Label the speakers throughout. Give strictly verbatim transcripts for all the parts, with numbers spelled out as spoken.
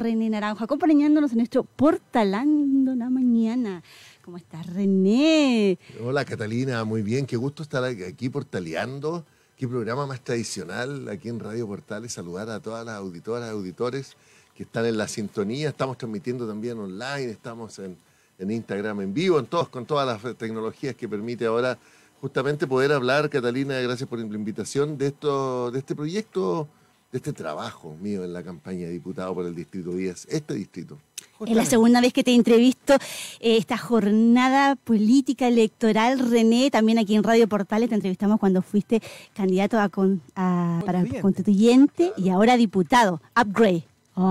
Speaker 1: René Naranjo, acompañándonos en nuestro Portalando la Mañana. ¿Cómo estás, René?
Speaker 2: Hola, Catalina, muy bien, qué gusto estar aquí portaleando. Qué programa más tradicional aquí en Radio Portales. Saludar a todas las auditoras, auditores que están en la sintonía. Estamos transmitiendo también online, estamos en, en Instagram en vivo, en todos, con todas las tecnologías que permite ahora justamente poder hablar, Catalina, gracias por la invitación, de, esto, de este proyecto, de este trabajo mío en la campaña de diputado por el Distrito diez, este distrito.
Speaker 1: Es la segunda vez que te entrevisto eh, esta jornada política electoral, René, también aquí en Radio Portales te entrevistamos cuando fuiste candidato a, con, a para constituyente, claro, y ahora diputado. Upgrade.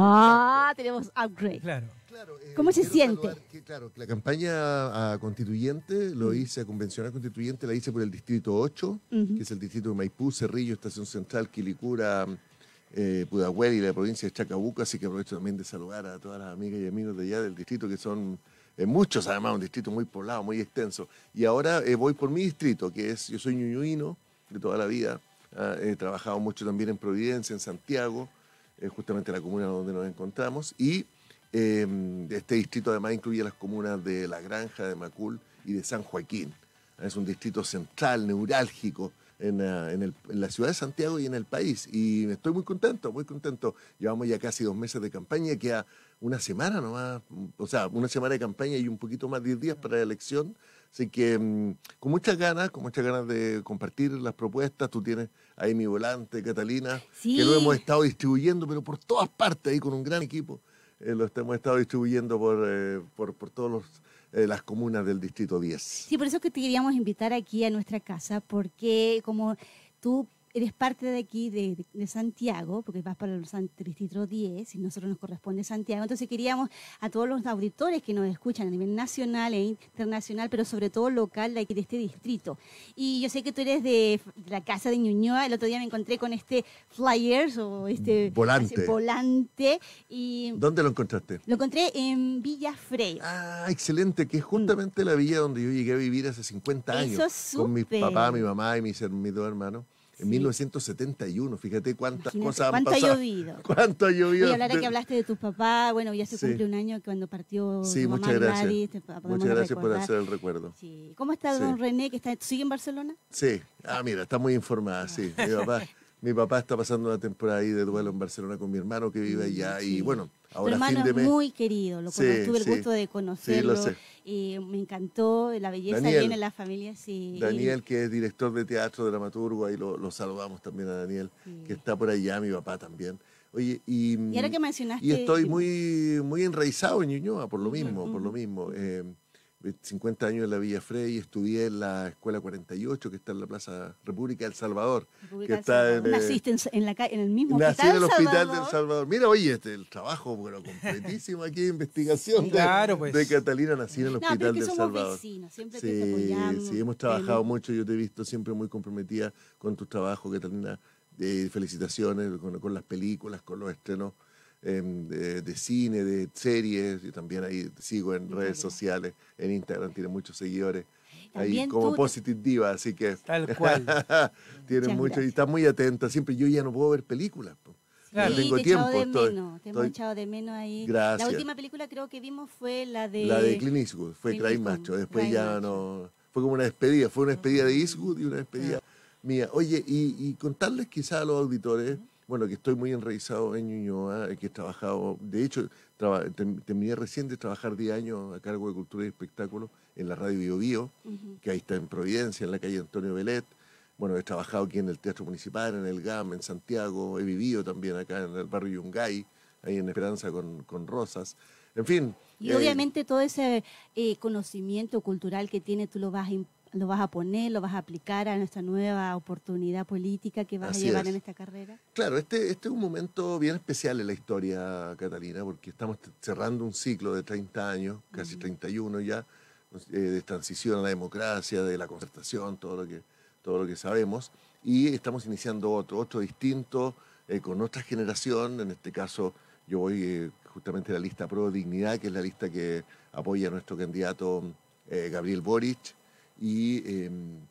Speaker 1: Ah, tenemos upgrade.
Speaker 3: Claro.
Speaker 2: Claro, eh,
Speaker 1: ¿Cómo se siente?
Speaker 2: Que, claro, la campaña a constituyente, lo hice, a convencional constituyente, la hice por el Distrito ocho, uh-huh, que es el distrito de Maipú, Cerrillo, Estación Central, Quilicura, eh, Pudahuel y la provincia de Chacabuco, así que aprovecho también de saludar a todas las amigas y amigos de allá del distrito, que son eh, muchos, además, un distrito muy poblado, muy extenso. Y ahora eh, voy por mi distrito, que es, yo soy ñuñuino de toda la vida, uh, he trabajado mucho también en Providencia, en Santiago, eh, justamente la comuna donde nos encontramos, y Eh, este distrito además incluye las comunas de La Granja, de Macul y de San Joaquín. Es un distrito central, neurálgico en, uh, en, el, en la ciudad de Santiago y en el país. Y estoy muy contento, muy contento. Llevamos ya casi dos meses de campaña, queda una semana nomás, o sea, una semana de campaña y un poquito más, diez días para la elección. Así que um, con muchas ganas, con muchas ganas de compartir las propuestas. Tú tienes ahí mi volante, Catalina,
Speaker 1: sí,
Speaker 2: que lo hemos estado distribuyendo, pero por todas partes, ahí con un gran equipo. Eh, lo hemos estado distribuyendo por, eh, por, por todas eh, las comunas del Distrito diez.
Speaker 1: Sí, por eso es que te queríamos invitar aquí a nuestra casa, porque como tú eres parte de aquí, de, de, de Santiago, porque vas para el Distrito diez y nosotros nos corresponde Santiago, entonces queríamos a todos los auditores que nos escuchan a nivel nacional e internacional, pero sobre todo local de aquí de este distrito. Y yo sé que tú eres de, de la casa de Ñuñoa, el otro día me encontré con este flyers o este
Speaker 2: volante.
Speaker 1: volante y
Speaker 2: ¿Dónde lo encontraste?
Speaker 1: Lo encontré en Villa Freire.
Speaker 2: Ah, excelente, que es justamente mm. la villa donde yo llegué a vivir hace cincuenta años.
Speaker 1: Eso
Speaker 2: con mi papá, mi mamá y mis, mis dos hermanos. En sí. mil novecientos setenta y uno, fíjate cuántas
Speaker 1: Imagínate,
Speaker 2: cosas han
Speaker 1: ¿cuánto
Speaker 2: pasado.
Speaker 1: ha llovido?
Speaker 2: ¿Cuánto ha llovido?
Speaker 1: Y hablar de que hablaste de tus papás, bueno, ya se sí. cumple un año cuando partió
Speaker 2: sí,
Speaker 1: tu mamá
Speaker 2: muchas gracias.
Speaker 1: Gladys, te
Speaker 2: muchas gracias por hacer el recuerdo.
Speaker 1: Sí. ¿Cómo está don sí. René, que está, sigue en Barcelona?
Speaker 2: Sí, ah, mira, está muy informada, sí. Mi papá, mi papá está pasando una temporada ahí de duelo en Barcelona con mi hermano que vive allá sí. y bueno, ahora
Speaker 1: tu hermano
Speaker 2: fin de mes.
Speaker 1: Es muy querido, lo
Speaker 2: sí,
Speaker 1: tuve el
Speaker 2: sí.
Speaker 1: gusto de conocerlo.
Speaker 2: Sí, lo sé.
Speaker 1: Y me encantó la belleza
Speaker 2: Daniel,
Speaker 1: viene en la familia. Sí.
Speaker 2: Daniel, que es director de teatro, dramaturgo, ahí lo, lo saludamos también a Daniel, sí. que está por allá, mi papá también. Oye, y,
Speaker 1: y ahora que mencionaste...
Speaker 2: Y estoy muy, muy enraizado en Ñuñoa, por lo mismo, uh-huh. por lo mismo. Eh, cincuenta años en la Villa Frey, estudié en la Escuela cuarenta y ocho, que está en la Plaza República del Salvador.
Speaker 1: República
Speaker 2: que
Speaker 1: del
Speaker 2: está
Speaker 1: Salvador.
Speaker 2: en,
Speaker 1: Naciste en, en, la, en el mismo
Speaker 2: nací
Speaker 1: hospital
Speaker 2: en el Hospital
Speaker 1: Salvador.
Speaker 2: del Salvador. Mira, oye, este, el trabajo, bueno, completísimo aquí, investigación sí, de,
Speaker 3: claro, pues.
Speaker 2: de Catalina, nací en el Hospital
Speaker 1: no, pero es que
Speaker 2: del
Speaker 1: somos
Speaker 2: Salvador.
Speaker 1: Vecinos, siempre
Speaker 2: sí,
Speaker 1: que te apoyamos.
Speaker 2: Sí, hemos trabajado mucho, yo te he visto siempre muy comprometida con tu trabajo, Catalina. Eh, felicitaciones con, con las películas, con los estrenos. De, de cine, de series, y también ahí te sigo en redes sociales, en Instagram, tiene muchos seguidores, ahí como tú, Positive Diva, así que
Speaker 3: tal cual.
Speaker 2: tiene mucho y está muy atenta, siempre yo ya no puedo ver películas.
Speaker 1: Claro.
Speaker 2: No tengo
Speaker 1: te
Speaker 2: tiempo.
Speaker 1: De
Speaker 2: estoy,
Speaker 1: menos, te
Speaker 2: estoy...
Speaker 1: hemos echado de menos ahí.
Speaker 2: Gracias.
Speaker 1: La última película creo que vimos fue la de...
Speaker 2: La de Clint Eastwood, fue Cry Macho, después Cry ya Macho. no... Fue como una despedida, fue una despedida de Eastwood y una despedida ah. mía. Oye, y, y contarles quizás a los auditores... Bueno, que estoy muy enraizado en Ñuñoa, que he trabajado, de hecho, traba, terminé recién de trabajar diez años a cargo de Cultura y Espectáculos en la Radio Bio Bio, uh-huh. que ahí está en Providencia, en la calle Antonio Belet. Bueno, he trabajado aquí en el Teatro Municipal, en el G A M, en Santiago, he vivido también acá en el barrio Yungay, ahí en Esperanza con, con Rosas. En fin.
Speaker 1: Y eh, obviamente todo ese eh, conocimiento cultural que tiene, tú lo vas a lo vas a poner, lo vas a aplicar a nuestra nueva oportunidad política que vas Así a llevar es. en esta carrera.
Speaker 2: Claro, este, este es un momento bien especial en la historia, Catalina, porque estamos cerrando un ciclo de treinta años, casi uh-huh. treinta y uno ya, eh, de transición a la democracia, de la concertación, todo lo que, todo lo que sabemos, y estamos iniciando otro, otro distinto, eh, con otra generación, en este caso yo voy eh, justamente a la lista Pro Dignidad, que es la lista que apoya a nuestro candidato eh, Gabriel Boric, y eh,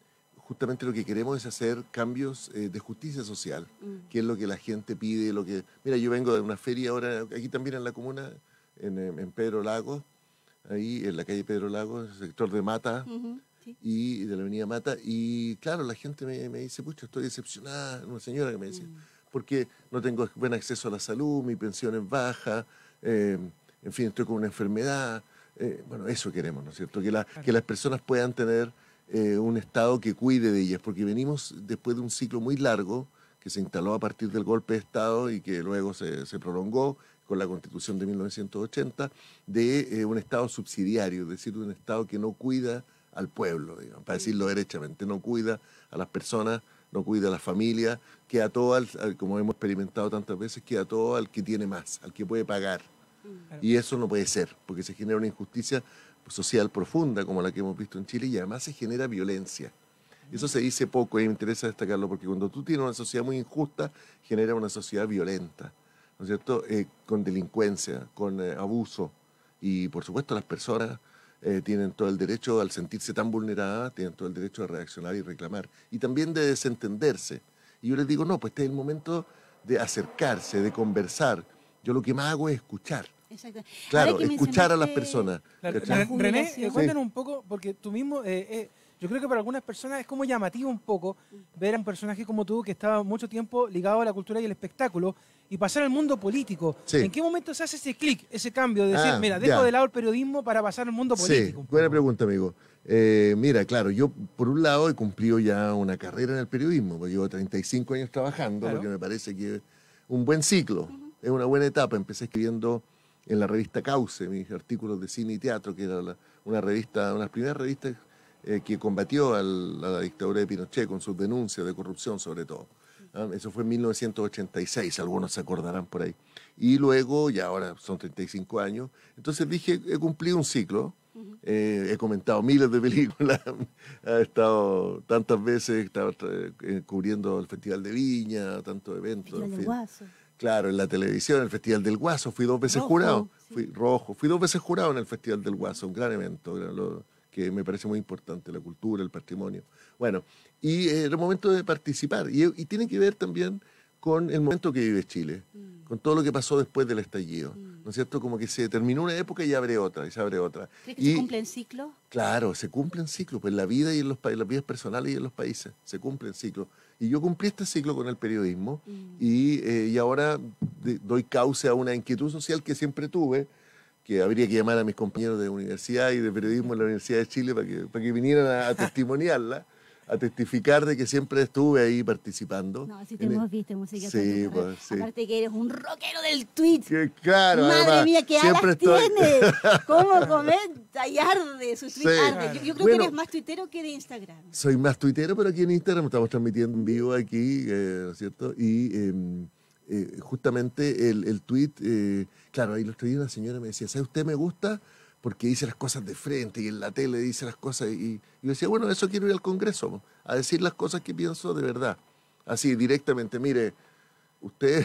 Speaker 2: justamente lo que queremos es hacer cambios eh, de justicia social, mm. que es lo que la gente pide, lo que... Mira, yo vengo de una feria ahora, aquí también en la comuna, en, en Pedro Lagos, ahí en la calle Pedro Lagos, el sector de Mata, uh-huh, sí. y de la avenida Mata, y claro, la gente me, me dice, pucha, estoy decepcionada, una señora que me decía, mm. porque no tengo buen acceso a la salud, mi pensión es baja, eh, en fin, estoy con una enfermedad, eh, bueno, eso queremos, ¿no es cierto? Que, la, que las personas puedan tener eh, un Estado que cuide de ellas, porque venimos después de un ciclo muy largo que se instaló a partir del golpe de Estado y que luego se, se prolongó con la Constitución de mil novecientos ochenta, de eh, un Estado subsidiario, es decir, un Estado que no cuida al pueblo, digamos, para decirlo derechamente, no cuida a las personas, no cuida a las familias, queda todo, al, al, como hemos experimentado tantas veces, queda todo al que tiene más, al que puede pagar. Mm. Y eso no puede ser, porque se genera una injusticia social profunda como la que hemos visto en Chile y además se genera violencia. Eso se dice poco y me interesa destacarlo porque cuando tú tienes una sociedad muy injusta, genera una sociedad violenta, ¿no es cierto? Eh, con delincuencia, con eh, abuso. Y por supuesto las personas eh, tienen todo el derecho, al sentirse tan vulneradas, tienen todo el derecho a reaccionar y reclamar. Y también de desentenderse. Y yo les digo, no, pues este es el momento de acercarse, de conversar. Yo lo que más hago es escuchar.
Speaker 1: Exacto.
Speaker 2: Claro, escuchar a las personas.
Speaker 3: La, la, René, eh, cuéntanos sí. un poco, porque tú mismo... Eh, eh, Yo creo que para algunas personas es como llamativo un poco ver a un personaje como tú que estaba mucho tiempo ligado a la cultura y el espectáculo y pasar al mundo político. Sí. ¿En qué momento se hace ese clic, ese cambio de decir, ah, mira, dejo ya. de lado el periodismo para pasar al mundo político?
Speaker 2: Sí, buena pregunta, amigo. Eh, mira, claro, yo por un lado he cumplido ya una carrera en el periodismo, porque llevo treinta y cinco años trabajando, claro. porque me parece que es un buen ciclo, uh-huh. es una buena etapa. Empecé escribiendo en la revista Cauce, mis artículos de cine y teatro, que era la, una revista, una de las primeras revistas Eh, que combatió al, a la dictadura de Pinochet con sus denuncias de corrupción sobre todo. ¿Ah? Eso fue en mil novecientos ochenta y seis, algunos se acordarán por ahí. Y luego, ya ahora son treinta y cinco años, entonces dije, he cumplido un ciclo, uh-huh. eh, he comentado miles de películas, he estado tantas veces, he estado eh, cubriendo el Festival de Viña, tantos eventos.
Speaker 1: El Festival del Guaso.
Speaker 2: Claro, en la televisión, el Festival del Guaso, fui dos veces rojo, jurado, sí. fui rojo, fui dos veces jurado en el Festival del Guaso, un gran evento, lo, que me parece muy importante, la cultura, el patrimonio. Bueno, y eh, era el momento de participar, y, y tiene que ver también con el momento que vive Chile, mm. con todo lo que pasó después del estallido, mm. ¿no es cierto? Como que se terminó una época y abre otra, y se abre otra.
Speaker 1: ¿Crees que
Speaker 2: y,
Speaker 1: se cumplen ciclos?
Speaker 2: Claro, se cumplen ciclos, pues en la vida y en, los, en las vidas personales y en los países, se cumplen ciclos. Y yo cumplí este ciclo con el periodismo, mm. y, eh, y ahora de, doy cauce a una inquietud social que siempre tuve, que habría que llamar a mis compañeros de universidad y de periodismo en la Universidad de Chile para que, para que vinieran a, a testimoniarla, a testificar de que siempre estuve ahí participando.
Speaker 1: No, si te hemos el... visto en música.
Speaker 2: Sí, pues, sí.
Speaker 1: Aparte que eres un rockero del tweet.
Speaker 2: Que, claro,
Speaker 1: Madre
Speaker 2: además,
Speaker 1: mía, qué alas
Speaker 2: estoy...
Speaker 1: tiene. ¿Cómo comenta y arde? Su tweet sí. arde. Yo, yo creo bueno, que eres más tuitero que de Instagram.
Speaker 2: Soy más tuitero, pero aquí en Instagram estamos transmitiendo en vivo aquí, eh, ¿no es cierto? Y... Eh, Eh, justamente el, el tweet, eh, claro, ahí lo otro día una señora me decía, ¿sabe usted me gusta? Porque dice las cosas de frente y en la tele dice las cosas. Y, y yo decía, bueno, eso quiero ir al Congreso, a decir las cosas que pienso de verdad. Así, directamente, mire, usted,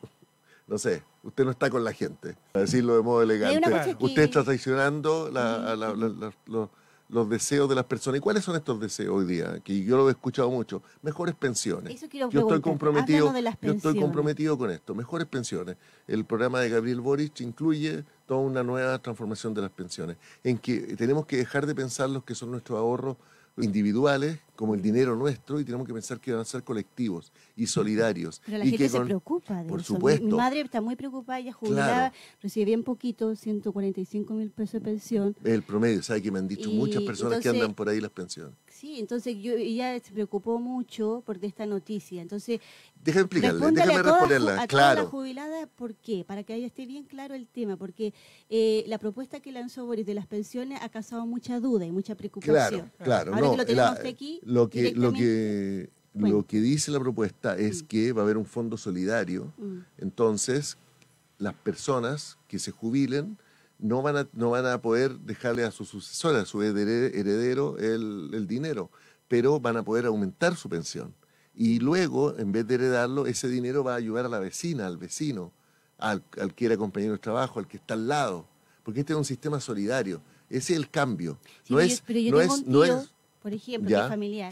Speaker 2: no sé, usted no está con la gente, a decirlo de modo elegante. Usted está traicionando la, la, la, la, los, los deseos de las personas. ¿Y cuáles son estos deseos hoy día? Que yo lo he escuchado mucho. Mejores pensiones.
Speaker 1: Eso quiero
Speaker 2: yo estoy comprometido,
Speaker 1: de las
Speaker 2: yo estoy comprometido con esto. Mejores pensiones. El programa de Gabriel Boric incluye toda una nueva transformación de las pensiones, en que tenemos que dejar de pensar los que son nuestros ahorros individuales como el dinero nuestro y tenemos que pensar que van a ser colectivos y solidarios.
Speaker 1: Pero la
Speaker 2: y
Speaker 1: gente
Speaker 2: que
Speaker 1: se
Speaker 2: con...
Speaker 1: preocupa de
Speaker 2: Por
Speaker 1: eso.
Speaker 2: supuesto.
Speaker 1: Mi, mi madre está muy preocupada, ella jubilada, claro. recibe bien poquito, ciento cuarenta y cinco mil pesos de pensión.
Speaker 2: Es el promedio, ¿sabe? Que me han dicho y muchas personas entonces, que andan por ahí las pensiones.
Speaker 1: Sí, entonces yo, ella se preocupó mucho por esta noticia. Entonces,
Speaker 2: déjame explicarle, déjame
Speaker 1: a toda,
Speaker 2: responderla.
Speaker 1: A
Speaker 2: claro.
Speaker 1: toda la jubilada, ¿por qué? Para que esté bien claro el tema, porque eh, la propuesta que lanzó Boris de las pensiones ha causado mucha duda y mucha preocupación.
Speaker 2: Claro, claro.
Speaker 1: Ahora
Speaker 2: no,
Speaker 1: que lo tenemos
Speaker 2: la,
Speaker 1: aquí,
Speaker 2: lo que, lo que, bueno. lo que dice la propuesta es mm. que va a haber un fondo solidario, mm. entonces las personas que se jubilen no van a, no van a poder dejarle a su sucesora, a su heredero, el, el dinero, pero van a poder aumentar su pensión. Y luego, en vez de heredarlo, ese dinero va a ayudar a la vecina, al vecino, al, al que era compañero de trabajo, al que está al lado, porque este es un sistema solidario. Ese es el cambio.
Speaker 1: Sí,
Speaker 2: no
Speaker 1: pero
Speaker 2: es,
Speaker 1: yo, pero yo
Speaker 2: no
Speaker 1: tengo
Speaker 2: es,
Speaker 1: un tío,
Speaker 2: no es,
Speaker 1: por ejemplo, que es familiar,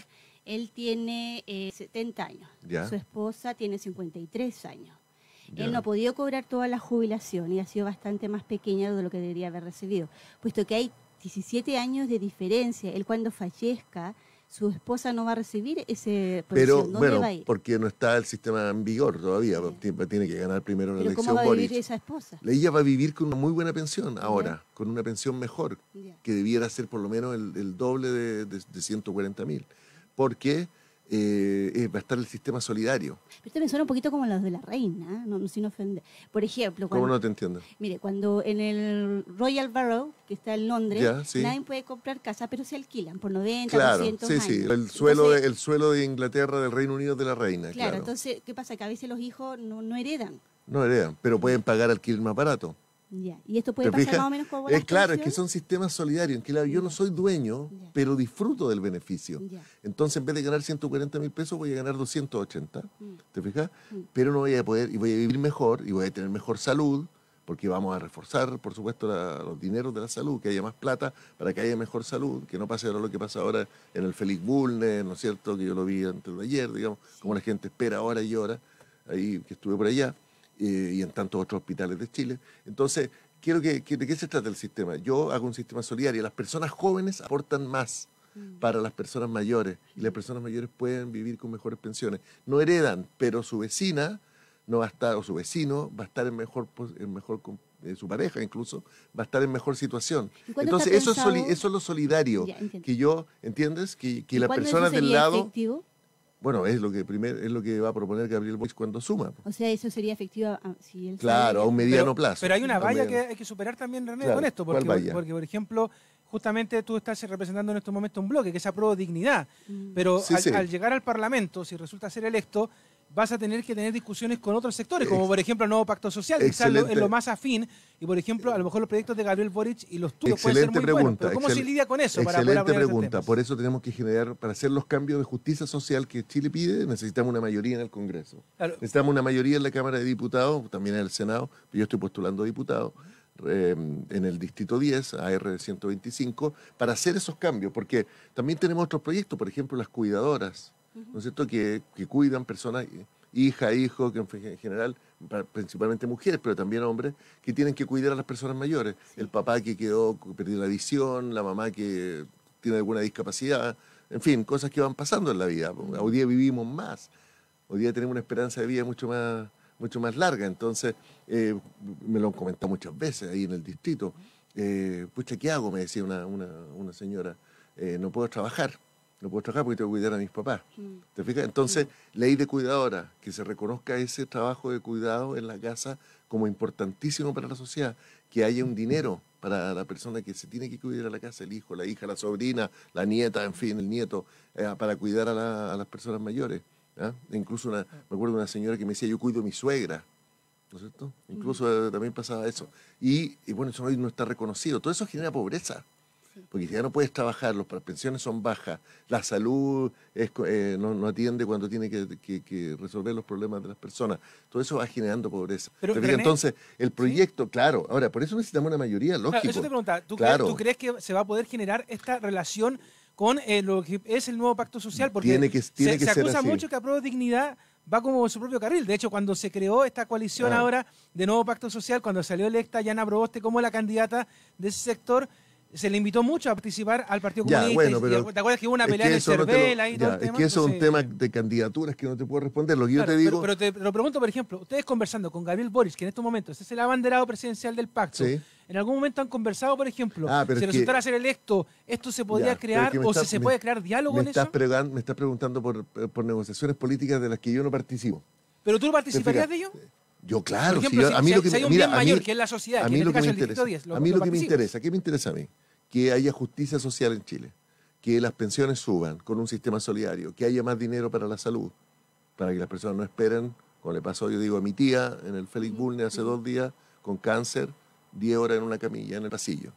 Speaker 1: Él tiene eh, setenta años.
Speaker 2: Ya.
Speaker 1: Su esposa tiene cincuenta y tres años.
Speaker 2: Ya.
Speaker 1: Él no ha podido cobrar toda la jubilación y ha sido bastante más pequeña de lo que debería haber recibido, puesto que hay diecisiete años de diferencia. Él cuando fallezca, su esposa no va a recibir ese
Speaker 2: Pero,
Speaker 1: ¿Dónde
Speaker 2: bueno,
Speaker 1: va a ir?
Speaker 2: porque no está el sistema en vigor todavía,
Speaker 1: Sí.
Speaker 2: tiene que ganar primero la
Speaker 1: ¿Pero
Speaker 2: elección
Speaker 1: cómo va a
Speaker 2: Boric.
Speaker 1: vivir esa esposa?
Speaker 2: Ella va a vivir con una muy buena pensión ahora,
Speaker 1: Ya.
Speaker 2: con una pensión mejor,
Speaker 1: Ya.
Speaker 2: que debiera ser por lo menos el, el doble de, de, de ciento cuarenta mil, porque eh, eh, va a estar el sistema solidario.
Speaker 1: Pero esto me suena un poquito como los de la reina, no, no sin ofender. Por ejemplo,
Speaker 2: ¿Cómo
Speaker 1: cuando,
Speaker 2: no te entiendo?
Speaker 1: mire, cuando en el Royal Borough, que está en Londres,
Speaker 2: Ya, sí.
Speaker 1: nadie puede comprar casa, pero se alquilan por noventa,
Speaker 2: Claro,
Speaker 1: doscientos
Speaker 2: sí,
Speaker 1: años.
Speaker 2: sí, el suelo,
Speaker 1: Entonces,
Speaker 2: de, el suelo de Inglaterra, del Reino Unido, de la reina,
Speaker 1: claro,
Speaker 2: claro.
Speaker 1: entonces, ¿qué pasa? Que a veces los hijos no, no heredan.
Speaker 2: No heredan, pero pueden pagar alquiler más barato.
Speaker 1: Ya. Y esto puede
Speaker 2: ¿Te
Speaker 1: pasar
Speaker 2: fijas?
Speaker 1: más o menos como
Speaker 2: Es claro, es que
Speaker 1: pensiones.
Speaker 2: son sistemas solidarios, en que la- yo no soy dueño,
Speaker 1: Ya.
Speaker 2: pero disfruto del beneficio.
Speaker 1: Ya.
Speaker 2: Entonces, en vez de ganar ciento cuarenta mil pesos, voy a ganar doscientos ochenta.
Speaker 1: Mm.
Speaker 2: ¿Te fijas?
Speaker 1: Mm.
Speaker 2: Pero no voy a poder, y voy a vivir mejor, y voy a tener mejor salud, porque vamos a reforzar, por supuesto, la- los dineros de la salud, que haya más plata para que haya mejor salud, que no pase ahora lo que pasa ahora en el Félix Bulnes, ¿no es cierto? Que yo lo vi antes de ayer, digamos, como la gente espera hora y hora, ahí que estuve por allá, eh, y en tantos otros hospitales de Chile. Entonces, quiero que, que- ¿de qué se trata el sistema? Yo hago un sistema solidario, las personas jóvenes aportan más para las personas mayores, y las personas mayores pueden vivir con mejores pensiones. No heredan, pero su vecina no va a estar, o su vecino va a estar en mejor, pos- en mejor con- eh, su pareja incluso, va a estar en mejor situación.
Speaker 1: ¿Y cuándo
Speaker 2: Entonces,
Speaker 1: está
Speaker 2: eso es, soli-
Speaker 1: pensado?
Speaker 2: eso es lo solidario,
Speaker 1: Ya, entiendo.
Speaker 2: que yo, ¿entiendes? Que, que
Speaker 1: ¿Y
Speaker 2: las
Speaker 1: cuándo eso
Speaker 2: personas del
Speaker 1: sería
Speaker 2: lado,
Speaker 1: efectivo?
Speaker 2: bueno, es lo que primero, es lo que va a proponer Gabriel Boric cuando suma.
Speaker 1: O sea, eso sería efectivo ah, si él
Speaker 2: Claro, a
Speaker 1: sale-
Speaker 2: un mediano
Speaker 3: pero,
Speaker 2: plazo.
Speaker 3: Pero hay una
Speaker 2: A un
Speaker 3: valla que
Speaker 2: mediano-
Speaker 3: hay que superar también, René,
Speaker 2: Claro,
Speaker 3: con esto.
Speaker 2: ¿cuál
Speaker 3: Porque,
Speaker 2: valla?
Speaker 3: porque, por ejemplo, justamente tú estás representando en estos momentos un bloque que es Apruebo Dignidad.
Speaker 1: Mm.
Speaker 3: Pero
Speaker 2: Sí,
Speaker 3: al,
Speaker 2: sí.
Speaker 3: al llegar al Parlamento, si resulta ser electo, vas a tener que tener discusiones con otros sectores, como
Speaker 2: Ex-
Speaker 3: por ejemplo el nuevo pacto social, que quizás lo- es
Speaker 2: excelente.
Speaker 3: lo más afín, y por ejemplo, a lo mejor los proyectos de Gabriel Boric y los tuyos pueden ser
Speaker 2: Excelente
Speaker 3: muy buenos.
Speaker 2: pregunta.
Speaker 3: Pero ¿cómo se
Speaker 2: excel-
Speaker 3: lidia con eso para poder
Speaker 2: Excelente
Speaker 3: apoyar estos
Speaker 2: pregunta.
Speaker 3: temas?
Speaker 2: Por eso tenemos que generar, para hacer los cambios de justicia social que Chile pide, necesitamos una mayoría en el Congreso.
Speaker 3: Claro.
Speaker 2: Necesitamos una mayoría en la Cámara de Diputados, también en el Senado, pero yo estoy postulando a diputado, eh, en el Distrito diez, A R ciento veinticinco, para hacer esos cambios, porque también tenemos otros proyectos, por ejemplo, las cuidadoras, ¿no es cierto?, que, que cuidan personas, hija, hijo, que en general, pa- principalmente mujeres, pero también hombres, que tienen que cuidar a las personas mayores. El papá que quedó, que perdió la visión, la mamá que tiene alguna discapacidad, en fin, cosas que van pasando en la vida. Hoy día vivimos más, hoy día tenemos una esperanza de vida mucho más, mucho más larga, entonces, eh, me lo han comentado muchas veces ahí en el distrito. Eh, pucha, ¿qué hago? Me decía una, una, una señora, eh, no puedo trabajar. No puedo trabajar porque tengo que cuidar a mis papás.
Speaker 1: Mm.
Speaker 2: ¿Te fijas? Entonces, ley de cuidadora, que se reconozca ese trabajo de cuidado en la casa como importantísimo para la sociedad, que haya un dinero para la persona que se tiene que cuidar a la casa, el hijo, la hija, la sobrina, la nieta, en fin, el nieto, eh, para cuidar a, la- a las personas mayores. ¿Ah? Incluso una, me acuerdo de una señora que me decía, yo cuido a mi suegra, ¿no es cierto? Incluso eh, también pasaba eso. Y, y bueno, eso hoy no está reconocido. Todo eso genera pobreza. Porque si ya no puedes trabajar, las pensiones son bajas, la salud es co- eh, no, no atiende cuando tiene que, que- que resolver los problemas de las personas. Todo eso va generando pobreza.
Speaker 3: Pero,
Speaker 2: ¿Te fijas?
Speaker 3: René,
Speaker 2: Entonces, el proyecto, claro, ahora, por eso necesitamos una mayoría,
Speaker 3: Claro,
Speaker 2: lógico.
Speaker 3: eso te preguntaba, ¿tú,
Speaker 2: Claro.
Speaker 3: crees, tú crees que se va a poder generar esta relación con eh, lo que es el nuevo pacto social? Porque
Speaker 2: Tiene que- tiene
Speaker 3: se,
Speaker 2: que
Speaker 3: se
Speaker 2: ser
Speaker 3: acusa
Speaker 2: así.
Speaker 3: mucho que Apruebo Dignidad va como en su propio carril. De hecho, cuando se creó esta coalición
Speaker 2: Ah.
Speaker 3: ahora de nuevo pacto social, cuando salió electa Yana Proboste como la candidata de ese sector, se le invitó mucho a participar al Partido
Speaker 2: Ya,
Speaker 3: Comunista.
Speaker 2: bueno,
Speaker 3: y-
Speaker 2: pero
Speaker 3: y ¿te acuerdas que hubo una
Speaker 2: es
Speaker 3: pelea
Speaker 2: que
Speaker 3: en el
Speaker 2: eso no te lo-
Speaker 3: Cervel ahí y todo
Speaker 2: ya,
Speaker 3: el
Speaker 2: es
Speaker 3: tema?
Speaker 2: que eso es un
Speaker 3: Entonces,
Speaker 2: tema de candidaturas que no te puedo responder. Lo que yo
Speaker 3: claro,
Speaker 2: te digo,
Speaker 3: pero, pero te lo pregunto, por ejemplo, ustedes conversando con Gabriel Boric, que en estos momentos es el abanderado presidencial del pacto,
Speaker 2: Sí.
Speaker 3: ¿en algún momento han conversado, por ejemplo,
Speaker 2: Ah, pero
Speaker 3: si
Speaker 2: es que-
Speaker 3: resultara ser electo, esto se podría
Speaker 2: Ya, pero
Speaker 3: crear
Speaker 2: es que me
Speaker 3: o
Speaker 2: está-
Speaker 3: si se
Speaker 2: me-
Speaker 3: puede crear diálogo
Speaker 2: me
Speaker 3: en
Speaker 2: estás,
Speaker 3: eso?
Speaker 2: pregan- me estás preguntando por, por negociaciones políticas de las que yo no participo.
Speaker 3: ¿Pero tú participarías
Speaker 2: Te
Speaker 3: de ello?
Speaker 2: Yo, claro,
Speaker 3: Por
Speaker 2: si
Speaker 3: ejemplo,
Speaker 2: yo- a
Speaker 3: si-
Speaker 2: mí
Speaker 3: si
Speaker 2: lo
Speaker 3: hay-
Speaker 2: que
Speaker 3: si hay
Speaker 2: me-
Speaker 3: un
Speaker 2: mira,
Speaker 3: bien
Speaker 2: a mí-
Speaker 3: mayor, que es la sociedad,
Speaker 2: a
Speaker 3: que
Speaker 2: mí
Speaker 3: en
Speaker 2: lo
Speaker 3: este
Speaker 2: que me
Speaker 3: caso el Distrito
Speaker 2: interesa,
Speaker 3: diez, lo-
Speaker 2: a mí
Speaker 3: lo
Speaker 2: lo que me
Speaker 3: participos.
Speaker 2: interesa, ¿qué me interesa a mí? Que haya justicia social en Chile, que las pensiones suban con un sistema solidario, que haya más dinero para la salud, para que las personas no esperen, como le pasó, yo digo, a mi tía en el Félix Bulnes hace dos días, con cáncer, diez horas en una camilla, en el pasillo.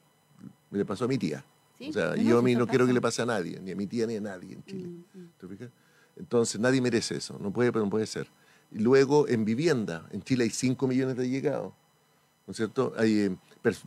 Speaker 1: Mm.
Speaker 2: Me le pasó a mi tía.
Speaker 1: Sí,
Speaker 2: O sea,
Speaker 1: no,
Speaker 2: y
Speaker 1: no,
Speaker 2: yo a
Speaker 1: sí,
Speaker 2: mí
Speaker 1: eso
Speaker 2: no quiero que
Speaker 1: pasa.
Speaker 2: le pase a nadie, ni a mi tía ni a nadie en Chile.
Speaker 1: Mm, mm.
Speaker 2: ¿Te fijas? Entonces, nadie merece eso, no puede, pero no puede ser. Y luego, en vivienda, en Chile hay cinco millones de llegados, ¿no es cierto? Hay, eh, pers-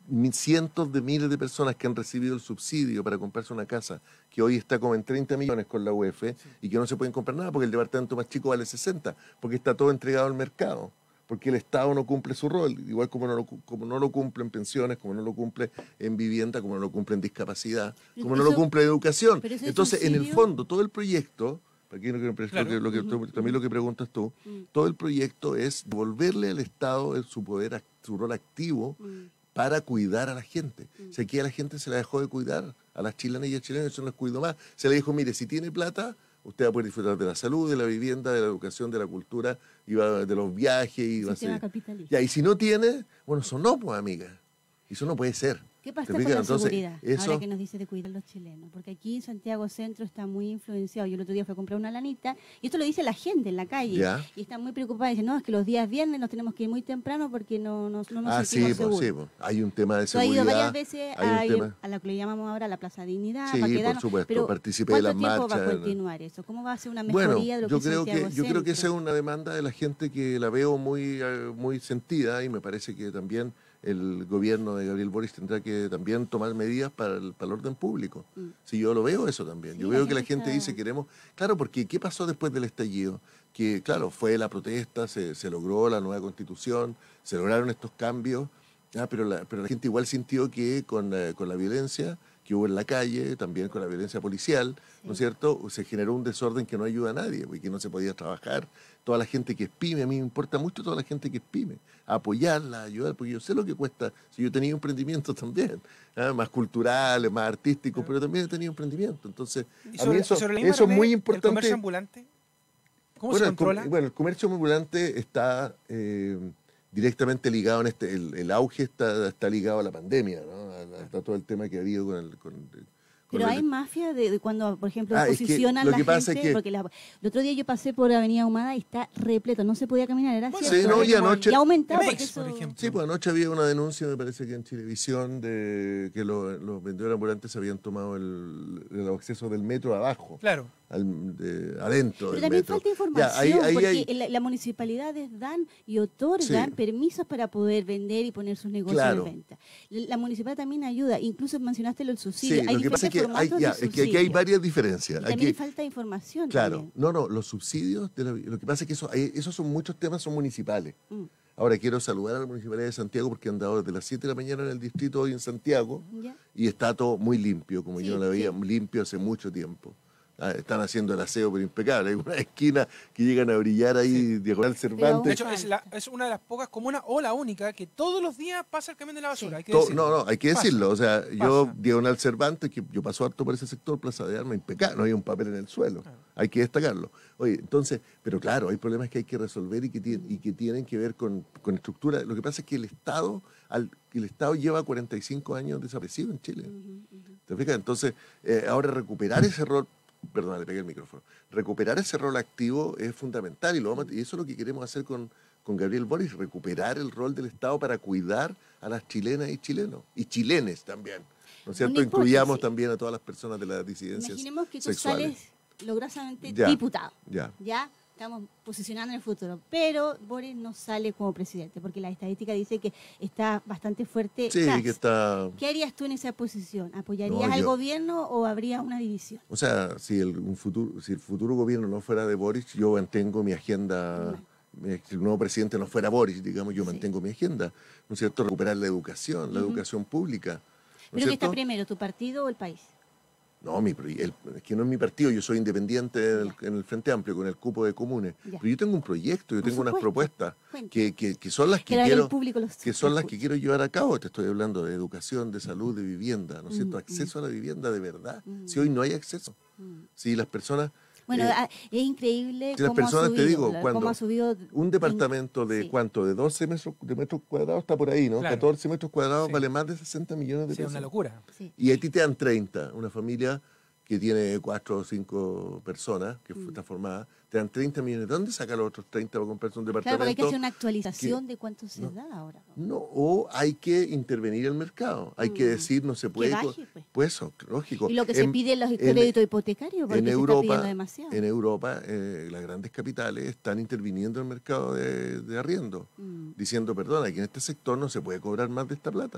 Speaker 2: cientos de miles de personas que han recibido el subsidio para comprarse una casa, que hoy está como en treinta millones con la U E F, sí. y que no se pueden comprar nada porque el departamento más chico vale sesenta, porque está todo entregado al mercado, porque el Estado no cumple su rol, igual como no lo, como no lo cumple en pensiones, como no lo cumple en vivienda, como no lo cumple en discapacidad, como no lo cumple en educación. Entonces, en el fondo, todo el proyecto, aquí lo que, claro. lo que, lo que, uh-huh. también lo que preguntas tú, uh-huh. todo el proyecto es devolverle al Estado su poder, su rol activo, uh-huh. para cuidar a la gente. Mm. O sea, aquí a la gente se la dejó de cuidar, a las chilenas y a los chilenos eso no les cuidó más. Se le dijo, mire, si tiene plata, usted va a poder disfrutar de la salud, de la vivienda, de la educación, de la cultura, y va, de los viajes. Y, va a ser... ya, y si no tiene, bueno, eso no, pues, amiga. Eso no puede ser.
Speaker 1: ¿Qué pasa con la Entonces, seguridad? Eso... Ahora que nos dice de cuidar a los chilenos. Porque aquí en Santiago Centro está muy influenciado. Yo el otro día fui a comprar una lanita y esto lo dice la gente en la calle. ¿Ya? Y está muy preocupada. Dice, no, es que los días viernes nos tenemos que ir muy temprano porque no, no, no nos
Speaker 2: ah,
Speaker 1: sentimos
Speaker 2: sí,
Speaker 1: seguros.
Speaker 2: Sí, pues. Hay un tema de seguridad.
Speaker 1: Yo he ido varias veces a,
Speaker 2: tema...
Speaker 1: a lo que le llamamos ahora la Plaza Dignidad.
Speaker 2: Sí,
Speaker 1: para quedarnos,
Speaker 2: por supuesto.
Speaker 1: Pero
Speaker 2: participé de las marchas.
Speaker 1: ¿cuánto tiempo va a continuar eso? ¿Cómo va a ser una mejoría
Speaker 2: bueno,
Speaker 1: de lo
Speaker 2: yo
Speaker 1: que
Speaker 2: creo
Speaker 1: es Santiago
Speaker 2: que Yo
Speaker 1: Centro?
Speaker 2: creo que esa es una demanda de la gente que la veo muy, muy sentida y me parece que también el gobierno de Gabriel Boric tendrá que también tomar medidas para el, para el orden público. Mm. Si yo lo veo eso también. Sí, yo veo que la gente está... dice queremos... Claro, porque ¿qué pasó después del estallido? Que, claro, fue la protesta, se, se logró la nueva constitución, se lograron estos cambios, ah, pero, la, pero la gente igual sintió que con, eh, con la violencia que hubo en la calle, también con la violencia policial, sí. ¿no es cierto? Se generó un desorden que no ayuda a nadie, porque no se podía trabajar. Toda la gente que es pyme, a mí me importa mucho toda la gente que es pyme, apoyarla, ayudar, porque yo sé lo que cuesta. Si yo tenía emprendimientos también, ¿eh? Más culturales, más artísticos, pero también he tenido emprendimiento. Entonces, a mí eso, eso es muy importante.
Speaker 3: ¿El comercio ambulante? ¿Cómo
Speaker 2: bueno,
Speaker 3: se controla?
Speaker 2: El, bueno, el comercio ambulante está eh, directamente ligado en este, el, el auge está, está ligado a la pandemia, ¿no? A, a, a todo el tema que ha habido con el... Con,
Speaker 1: Pero hay mafia de, de cuando, por ejemplo, ah, posicionan es que, la gente, es que, porque la, el otro día yo pasé por Avenida Ahumada y está repleto, no se podía caminar, era
Speaker 2: bueno,
Speaker 1: cierto.
Speaker 2: Sí, no, y anoche...
Speaker 1: Y ha aumentado
Speaker 3: Mex,
Speaker 1: porque eso...
Speaker 3: por ejemplo.
Speaker 2: Sí, pues anoche había una denuncia, me parece que en Chilevisión, de que los, los vendedores ambulantes habían tomado el, el acceso del metro abajo.
Speaker 3: Claro.
Speaker 2: Al, de, adentro
Speaker 1: Pero
Speaker 2: del
Speaker 1: también
Speaker 2: metro.
Speaker 1: falta información,
Speaker 2: ya, ahí, ahí,
Speaker 1: porque
Speaker 2: ahí,
Speaker 1: la, las municipalidades dan y otorgan sí. permisos para poder vender y poner sus negocios
Speaker 2: claro.
Speaker 1: de venta. La, la municipalidad también ayuda, incluso mencionaste el subsidio.
Speaker 2: Sí,
Speaker 1: hay
Speaker 2: lo que pasa es que, hay, ya, es que aquí hay varias diferencias.
Speaker 1: Y también
Speaker 2: aquí,
Speaker 1: falta información.
Speaker 2: Claro,
Speaker 1: también.
Speaker 2: no, no, los subsidios, de la, lo que pasa es que eso, hay, esos son muchos temas, son municipales. Mm. Ahora quiero saludar a la Municipalidad de Santiago porque han dado desde las siete de la mañana en el distrito hoy en Santiago ¿Ya? Y está todo muy limpio, como sí, yo no la veía sí. limpio hace mucho tiempo. Ah, están haciendo el aseo pero impecable. Hay una esquina que llegan a brillar ahí, sí. diagonal Cervantes.
Speaker 3: De hecho, es, la, es una de las pocas comunas o la única que todos los días pasa el camión de la basura. Sí. Hay que
Speaker 2: to, no, no, hay que pasa. decirlo. O sea, pasa. yo, diagonal Cervantes, que yo paso harto por ese sector, Plaza de Armas, impecable. No hay un papel en el suelo. Ah. Hay que destacarlo. Oye, entonces, pero claro, hay problemas que hay que resolver y que, tiene, y que tienen que ver con, con estructura. Lo que pasa es que el Estado, al, el Estado lleva cuarenta y cinco años desaparecido en Chile. Uh-huh, uh-huh. ¿Te fijas? Entonces, eh, ahora recuperar ese rol. Perdón, le pegué el micrófono. Recuperar ese rol activo es fundamental y, lo vamos a, y eso es lo que queremos hacer con, con Gabriel Boric, recuperar el rol del Estado para cuidar a las chilenas y chilenos, y chilenes también, ¿no es cierto? Incluyamos sí. también a todas las personas de las disidencias
Speaker 1: Imaginemos que tú
Speaker 2: sexuales.
Speaker 1: Sales logrosamente
Speaker 2: ya,
Speaker 1: diputado,
Speaker 2: ya.
Speaker 1: ya estamos posicionando en el futuro, pero Boric no sale como presidente, porque la estadística dice que está bastante fuerte.
Speaker 2: Sí, Kass. que está...
Speaker 1: ¿Qué harías tú en esa posición? ¿Apoyarías
Speaker 2: no,
Speaker 1: al
Speaker 2: yo...
Speaker 1: gobierno o habría una división?
Speaker 2: O sea, si el, un futuro, si el futuro gobierno no fuera de Boric, yo mantengo mi agenda... Bueno. Si el nuevo presidente no fuera Boric, digamos, yo sí. mantengo mi agenda, ¿no es cierto? Recuperar la educación, la uh-huh. educación pública. ¿no
Speaker 1: ¿Pero qué está primero, tu partido o el país?
Speaker 2: No, mi, el, es que no es mi partido, yo soy independiente en el, en el Frente Amplio, con el cupo de comunes. Ya. Pero yo tengo un proyecto, yo Por tengo supuesto. unas propuestas que, que, que son las que, que quiero que son las que quiero llevar a cabo. Te estoy hablando de educación, de salud, de vivienda, ¿no es cierto? Mm, acceso mm. a la vivienda de verdad. Mm. Si hoy no hay acceso, mm. si las personas...
Speaker 1: Bueno, eh, es increíble
Speaker 2: si las
Speaker 1: cómo
Speaker 2: personas,
Speaker 1: ha subido,
Speaker 2: te digo,
Speaker 1: la,
Speaker 2: cuando
Speaker 1: cómo ha subido
Speaker 2: un departamento de, sí. ¿cuánto? De doce metros, de metros cuadrados está por ahí, ¿no? Claro. catorce metros cuadrados sí. vale más de sesenta millones de
Speaker 3: sí,
Speaker 2: pesos.
Speaker 3: Es una locura.
Speaker 1: Sí.
Speaker 2: Y a ti te dan treinta, una familia... que tiene cuatro o cinco personas, que mm. está formada, te dan treinta millones. ¿De dónde saca los otros treinta para comprarse un departamento?
Speaker 1: Claro, porque hay que hacer una actualización
Speaker 2: que,
Speaker 1: de cuánto se
Speaker 2: no,
Speaker 1: da ahora.
Speaker 2: ¿no? no, o hay que intervenir el mercado. Hay mm. que decir, no se puede...
Speaker 1: Que baje, pues.
Speaker 2: pues eso, lógico.
Speaker 1: Y lo que
Speaker 2: en,
Speaker 1: se pide en los créditos hipotecarios, porque
Speaker 2: en
Speaker 1: se
Speaker 2: Europa,
Speaker 1: está pidiendo demasiado.
Speaker 2: En Europa, eh, las grandes capitales están interviniendo en el mercado de, de arriendo, mm. diciendo, perdón, aquí en este sector no se puede cobrar más de esta plata.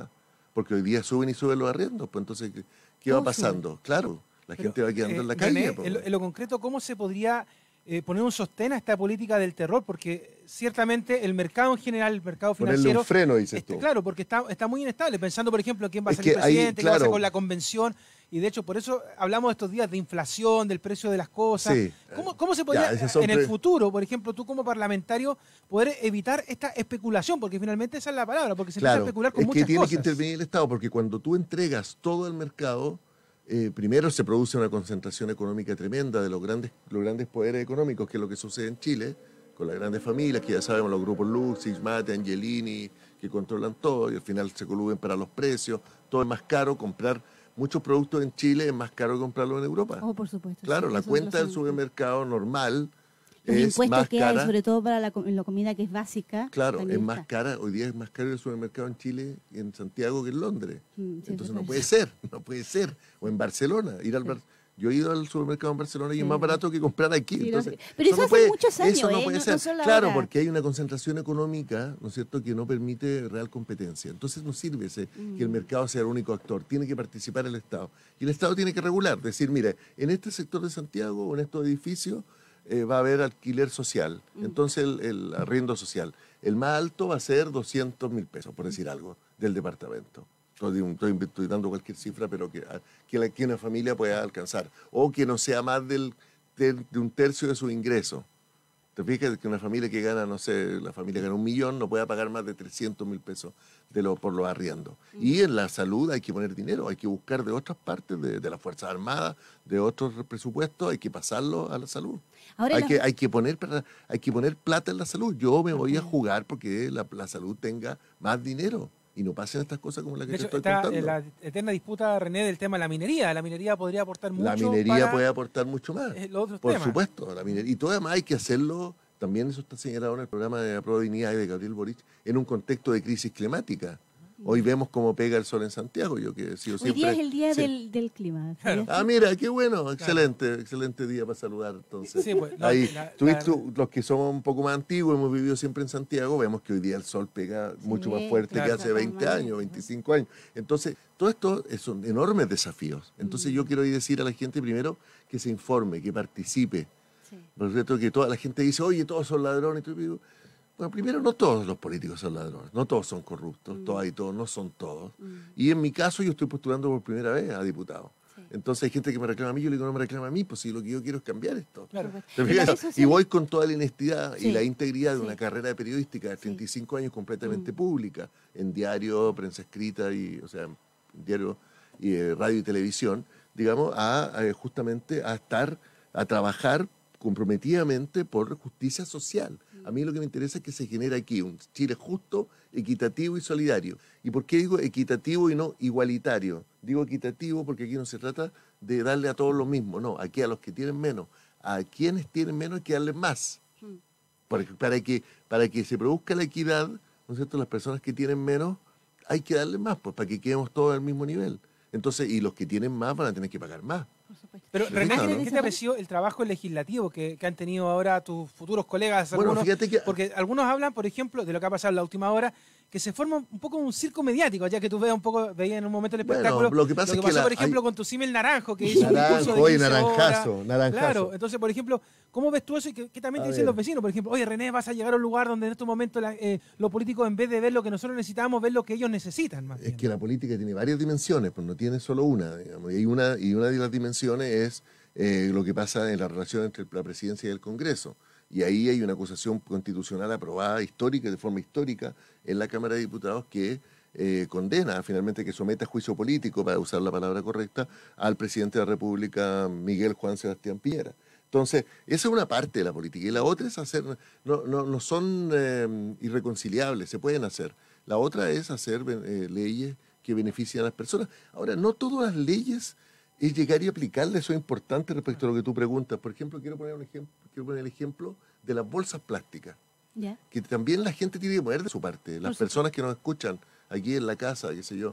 Speaker 2: porque hoy día suben y suben los arriendos, pues entonces, ¿qué, qué va pasando? Sube. Claro, la
Speaker 3: Pero,
Speaker 2: gente va quedando
Speaker 3: eh,
Speaker 2: en la calle.
Speaker 3: René,
Speaker 2: pues.
Speaker 3: en, lo, en lo concreto, ¿cómo se podría eh, poner un sostén a esta política del terror? Porque ciertamente el mercado en general, el mercado financiero...
Speaker 2: Ponerle un freno, dices
Speaker 3: este,
Speaker 2: tú.
Speaker 3: Claro, porque está, está muy inestable, pensando, por ejemplo, quién va a
Speaker 2: Es
Speaker 3: salir
Speaker 2: que hay-
Speaker 3: presidente,
Speaker 2: claro.
Speaker 3: qué va a hacer con la convención. Y de hecho, por eso hablamos estos días de inflación, del precio de las cosas.
Speaker 2: Sí.
Speaker 3: ¿Cómo, cómo se podría,
Speaker 2: Ya, esos son
Speaker 3: en el
Speaker 2: pre-
Speaker 3: futuro, por ejemplo, tú como parlamentario, poder evitar esta especulación? Porque finalmente esa es la palabra, porque se empieza a
Speaker 2: Claro,
Speaker 3: especular con
Speaker 2: es que
Speaker 3: muchas
Speaker 2: tiene
Speaker 3: cosas.
Speaker 2: que intervenir el Estado, porque cuando tú entregas todo al mercado, eh, primero se produce una concentración económica tremenda de los grandes, los grandes poderes económicos, que es lo que sucede en Chile, con las grandes familias, que ya sabemos, los grupos Lux, Sixmate, Angelini, que controlan todo, y al final se coluben para los precios, todo es más caro, comprar muchos productos en Chile es más caro que comprarlos en Europa.
Speaker 1: Oh, por supuesto.
Speaker 2: Claro,
Speaker 1: sí,
Speaker 2: la
Speaker 1: eso
Speaker 2: cuenta
Speaker 1: lo
Speaker 2: del
Speaker 1: sabemos.
Speaker 2: supermercado normal
Speaker 1: Los
Speaker 2: es
Speaker 1: impuestos
Speaker 2: más
Speaker 1: que
Speaker 2: cara.
Speaker 1: hay, sobre todo para la, co- la comida que es básica.
Speaker 2: Claro,
Speaker 1: también
Speaker 2: es más
Speaker 1: está.
Speaker 2: cara, hoy día es más caro el supermercado en Chile y en Santiago que en Londres.
Speaker 1: Mm, sí,
Speaker 2: Entonces
Speaker 1: eso
Speaker 2: no
Speaker 1: es.
Speaker 2: puede ser, no puede ser. O en Barcelona, ir al
Speaker 1: Sí.
Speaker 2: Bar- yo he ido al supermercado en Barcelona y es
Speaker 1: Sí.
Speaker 2: más barato que comprar aquí.
Speaker 1: Sí,
Speaker 2: Entonces,
Speaker 1: no- pero eso
Speaker 2: no
Speaker 1: hace
Speaker 2: puede-
Speaker 1: muchos años,
Speaker 2: eso no
Speaker 1: ¿eh?
Speaker 2: puede
Speaker 1: No-
Speaker 2: ser.
Speaker 1: no solo
Speaker 2: Claro,
Speaker 1: ahora.
Speaker 2: porque hay una concentración económica, ¿no es cierto?, que no permite real competencia. Entonces no sirve ese,
Speaker 1: Mm.
Speaker 2: que el mercado sea el único actor, tiene que participar el Estado. Y el Estado tiene que regular, decir, mire, en este sector de Santiago o en estos edificios eh, va a haber alquiler social,
Speaker 1: Mm.
Speaker 2: entonces el, el arriendo social. El más alto va a ser doscientos mil pesos, por decir algo, del departamento. Estoy, estoy, estoy dando cualquier cifra, pero que, que, la, que una familia pueda alcanzar. O que no sea más del, del- de un tercio de su ingreso. ¿Te fijas que una familia que gana, no sé, la familia gana un millón, no pueda pagar más de trescientos mil pesos de lo, por los arriendos?
Speaker 1: Mm.
Speaker 2: Y en la salud hay que poner dinero, hay que buscar de otras partes, de, de las Fuerzas Armadas, de otros presupuestos, hay que pasarlo a la salud.
Speaker 1: Ahora
Speaker 2: Hay
Speaker 1: los-
Speaker 2: que, hay, que poner, para- hay que poner plata en la salud. Yo me voy a jugar porque la, la salud tenga más dinero y no pasen estas cosas como las que
Speaker 3: De
Speaker 2: te
Speaker 3: hecho,
Speaker 2: estoy
Speaker 3: está
Speaker 2: contando.
Speaker 3: en la eterna disputa, René, del tema de la minería. La minería podría aportar mucho
Speaker 2: La minería
Speaker 3: para,
Speaker 2: puede aportar mucho más.
Speaker 3: eh, los otros
Speaker 2: Por
Speaker 3: temas.
Speaker 2: supuesto, la minería. Y todo además hay que hacerlo, también eso está señalado en el programa de Aprueba Dignidad de Gabriel Boric, en un contexto de crisis climática. Hoy vemos cómo pega el sol en Santiago, yo que he sido
Speaker 1: Hoy
Speaker 2: siempre...
Speaker 1: día es el día
Speaker 2: sí.
Speaker 1: del, del clima. ¿sabías?
Speaker 2: Ah, mira, qué bueno, excelente, excelente día para saludar entonces.
Speaker 3: Sí, pues, no,
Speaker 2: Ahí,
Speaker 3: la-
Speaker 2: tú-
Speaker 3: la-
Speaker 2: tú- los que somos un poco más antiguos, hemos vivido siempre en Santiago, vemos que hoy día el sol pega mucho más fuerte
Speaker 3: claro.
Speaker 2: que hace veinte años, veinticinco años. Entonces, todo esto es- son enormes desafíos. Entonces yo quiero hoy decir a la gente primero que se informe, que participe.
Speaker 1: Sí.
Speaker 2: Por cierto, que toda la gente dice, oye, todos son ladrones. Y yo digo, bueno, primero, no todos los políticos son ladrones, no todos son corruptos,
Speaker 1: Mm.
Speaker 2: todas y todos no son todos.
Speaker 1: Mm.
Speaker 2: Y en mi caso, yo estoy postulando por primera vez a diputado.
Speaker 1: Sí.
Speaker 2: Entonces hay gente que me reclama a mí, yo le digo, no me reclama a mí, pues si lo que yo quiero es cambiar esto.
Speaker 3: Claro.
Speaker 2: ¿Te
Speaker 1: En
Speaker 2: fijas?
Speaker 1: las redes
Speaker 2: Y
Speaker 1: sociales-
Speaker 2: voy con toda la honestidad y
Speaker 1: Sí,
Speaker 2: la integridad de
Speaker 1: sí.
Speaker 2: una carrera periodística de treinta y cinco años completamente
Speaker 1: Mm.
Speaker 2: pública, en diario, prensa escrita, y, o sea, en diario, y, eh, radio y televisión, digamos, a, a, justamente a estar, a trabajar comprometidamente por justicia social. A mí lo que me interesa es que se genere aquí un Chile justo, equitativo y solidario. ¿Y por qué digo equitativo y no igualitario? Digo equitativo porque aquí no se trata de darle a todos lo mismo, no, aquí a los que tienen menos, a quienes tienen menos hay que darles más.
Speaker 1: Mm.
Speaker 2: Para que, para que, para que se produzca la equidad, ¿no es cierto?, las personas que tienen menos hay que darles más, pues para que quedemos todos al mismo nivel. Entonces, y los que tienen más van a tener que pagar más.
Speaker 1: Por supuesto.
Speaker 3: Pero,
Speaker 2: Sí,
Speaker 3: René,
Speaker 2: claro.
Speaker 3: ¿qué, qué te pareció el trabajo legislativo que, que han tenido ahora tus futuros colegas?
Speaker 2: Bueno,
Speaker 3: algunos?
Speaker 2: fíjate que-
Speaker 3: Porque algunos hablan, por ejemplo, de lo que ha pasado en la última hora, que se forma un poco un circo mediático, ya que tú veas un poco, veías en un momento el
Speaker 2: Bueno,
Speaker 3: espectáculo.
Speaker 2: lo que pasa es que
Speaker 3: pasó,
Speaker 2: la-
Speaker 3: por ejemplo,
Speaker 2: hay-
Speaker 3: con tu símil naranjo, que hizo un
Speaker 2: Naranjo,
Speaker 3: discurso de
Speaker 2: oye,
Speaker 3: quince
Speaker 2: naranjazo,
Speaker 3: horas.
Speaker 2: naranjazo.
Speaker 3: Claro, entonces, por ejemplo, ¿cómo ves tú eso? Y que, que también
Speaker 2: A
Speaker 3: te dicen
Speaker 2: ver.
Speaker 3: los vecinos, por ejemplo, oye, René, vas a llegar a un lugar donde en estos momentos la- eh, los políticos, en vez de ver lo que nosotros necesitamos, ven lo que ellos necesitan. Más
Speaker 2: Es
Speaker 3: bien.
Speaker 2: que la política tiene varias dimensiones, pues no tiene solo una, digamos. Y, hay una, y una de las dimensiones es eh, lo que pasa en la relación entre la presidencia y el Congreso. Y ahí hay una acusación constitucional aprobada histórica, de forma histórica, en la Cámara de Diputados que eh, condena finalmente, que somete a juicio político, para usar la palabra correcta, al presidente de la República, Miguel Juan Sebastián Piñera. Entonces, esa es una parte de la política. Y la otra es hacer, no, no, no son eh, irreconciliables, se pueden hacer. La otra es hacer eh, leyes que beneficien a las personas. Ahora, no todas las leyes es llegar y aplicarle, eso es importante respecto a lo que tú preguntas. Por ejemplo, quiero poner, un ejemplo, quiero poner el ejemplo de las bolsas plásticas,
Speaker 1: ¿Ya?
Speaker 2: que también la gente tiene que poner de su parte, las
Speaker 1: supuesto.
Speaker 2: personas que nos escuchan aquí en la casa, qué sé yo.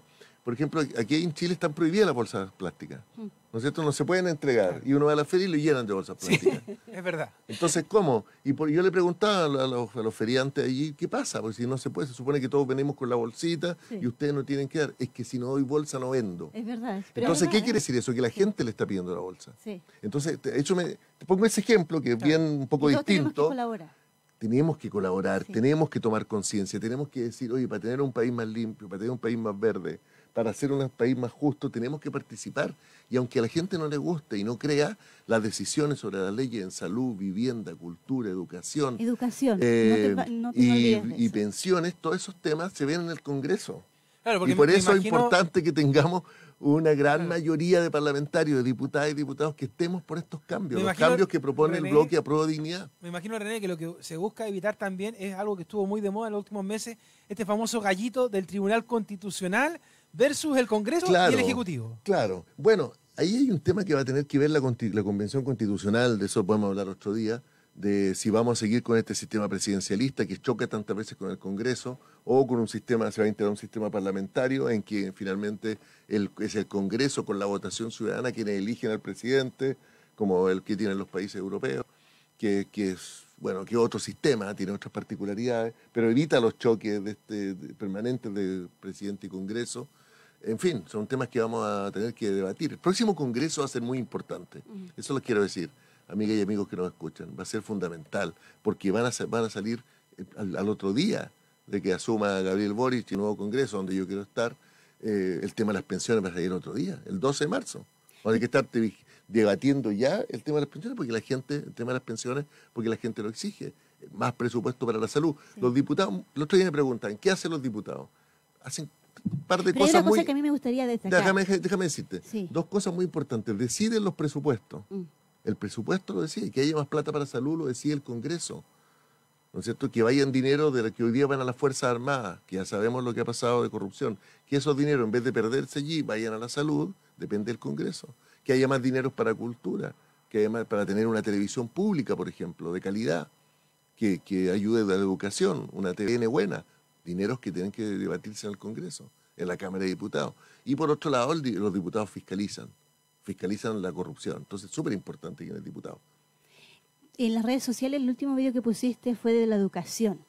Speaker 2: Por ejemplo, aquí en Chile están prohibidas las bolsas plásticas, ¿no es cierto? No se pueden entregar. Y uno va a la feria y lo llenan de bolsas plásticas.
Speaker 3: Sí, es verdad.
Speaker 2: Entonces, ¿cómo? Y por, yo le preguntaba a los, a los feriantes allí, ¿qué pasa? Porque si no se puede, se supone que todos venimos con la bolsita sí. y ustedes no tienen que dar. Es que si no doy bolsa no vendo.
Speaker 1: Es verdad.
Speaker 2: Pero Entonces,
Speaker 1: es verdad,
Speaker 2: ¿qué quiere
Speaker 1: ¿eh?
Speaker 2: decir eso? Que la gente le está pidiendo la bolsa.
Speaker 1: Sí.
Speaker 2: Entonces, de hecho, me, te pongo ese ejemplo que es bien un poco
Speaker 1: y todos
Speaker 2: distinto.
Speaker 1: Tenemos que colaborar.
Speaker 2: Tenemos que colaborar,
Speaker 1: sí.
Speaker 2: tenemos que tomar conciencia, tenemos que decir, oye, para tener un país más limpio, para tener un país más verde, para hacer un país más justo, tenemos que participar. Y aunque a la gente no le guste y no crea, las decisiones sobre las leyes en salud, vivienda, cultura, educación,
Speaker 1: educación
Speaker 2: eh,
Speaker 1: no te, no te
Speaker 2: y,
Speaker 1: olvides de
Speaker 2: y
Speaker 1: eso.
Speaker 2: pensiones, todos esos temas se ven en el Congreso.
Speaker 3: Claro,
Speaker 2: y por
Speaker 3: me,
Speaker 2: eso
Speaker 3: me
Speaker 2: es
Speaker 3: imagino...
Speaker 2: importante que tengamos una gran
Speaker 3: claro.
Speaker 2: mayoría de parlamentarios, de diputadas y diputados que estemos por estos cambios,
Speaker 3: me
Speaker 2: los
Speaker 3: imagino,
Speaker 2: cambios que propone
Speaker 3: René,
Speaker 2: el bloque a prueba de dignidad.
Speaker 3: Me imagino, René, que lo que se busca evitar también es algo que estuvo muy de moda en los últimos meses, este famoso gallito del Tribunal Constitucional versus el Congreso
Speaker 2: claro,
Speaker 3: y el Ejecutivo.
Speaker 2: Claro, bueno, ahí hay un tema que va a tener que ver la, la Convención Constitucional, de eso podemos hablar otro día, de si vamos a seguir con este sistema presidencialista que choca tantas veces con el Congreso, o con un sistema, se va a integrar un sistema parlamentario en que finalmente el, es el Congreso con la votación ciudadana quienes eligen al presidente, como el que tienen los países europeos, que, que es, bueno, que otro sistema, tiene otras particularidades, pero evita los choques de este, de, permanentes de presidente y Congreso. En fin, son temas que vamos a tener que debatir. El próximo Congreso va a ser muy importante, eso les quiero decir. Amigas y amigos que nos escuchan, va a ser fundamental, porque van a, van a salir al, al otro día de que asuma Gabriel Boric y el nuevo Congreso, donde yo quiero estar, eh, el tema de las pensiones va a salir otro día, el doce de marzo. Ahora hay que estar debatiendo ya el tema de las pensiones, porque la gente, el tema de las pensiones, porque la gente lo exige. Más presupuesto para la salud. Sí. Los diputados, los otro día me preguntan, ¿qué hacen los diputados? Hacen un par de
Speaker 1: Pero
Speaker 2: cosas
Speaker 1: hay una cosa
Speaker 2: muy...
Speaker 1: que a mí me gustaría destacar.
Speaker 2: Déjame, déjame decirte,
Speaker 1: sí.
Speaker 2: dos cosas muy importantes. Deciden los presupuestos. Mm. El presupuesto lo decide, que haya más plata para salud lo decide el Congreso, ¿no es cierto? Que vayan dinero de la que hoy día van a las Fuerzas Armadas, que ya sabemos lo que ha pasado de corrupción, que esos dineros en vez de perderse allí vayan a la salud, depende del Congreso. Que haya más dinero para cultura, que haya más para tener una televisión pública, por ejemplo, de calidad, que, que ayude a la educación, una T V N buena, dineros que tienen que debatirse en el Congreso, en la Cámara de Diputados. Y por otro lado, los diputados fiscalizan. fiscalizan la corrupción. Entonces, súper importante que en el diputado.
Speaker 1: En las redes sociales, el último video que pusiste fue de la educación.